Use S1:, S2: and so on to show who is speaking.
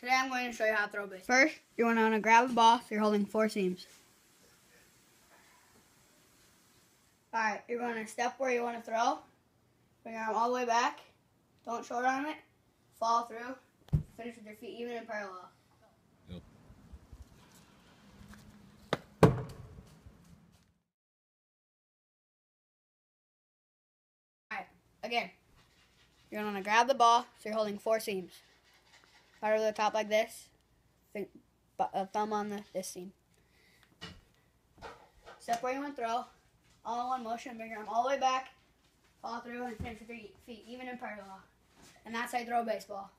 S1: Today I'm going to show you how to throw baseball. First, you're going to grab the ball, so you're holding 4 seams. Alright, you're going to step where you want to throw. Bring your arm all the way back. Don't shoulder arm it. Follow through. Finish with your feet even and parallel.
S2: Yep.
S1: Alright, again. You're going to grab the ball, so you're holding 4 seams. Start over the top like this. Thumb on this seam. Step where you want to throw. All in one motion. Bring your arm all the way back. Follow through and finish with your feet even and parallel. And that's how you throw a baseball.